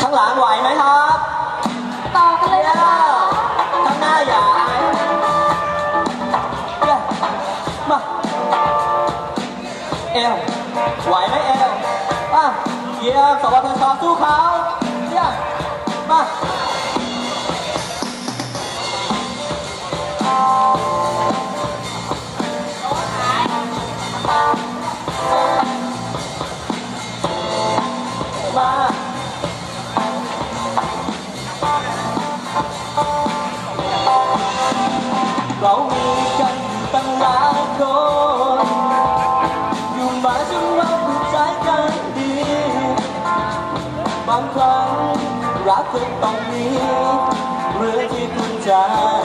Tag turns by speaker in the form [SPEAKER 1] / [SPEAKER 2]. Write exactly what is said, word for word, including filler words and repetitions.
[SPEAKER 1] างหลังไหวไหมครับ
[SPEAKER 2] ต่อกันเลยนะคะ
[SPEAKER 1] ข้างหน้าอย่าอายมาเอวไหวไหมเอวอ่ะเยี่ยมสวัสดีชอสู้เขาเยี่ยมมามาเรามีกันตั้งหลายคนอยู่มาจนเราเข้าใจกันดีบางครั้งรักเธอต้องมีเรื่องที่คุณใจ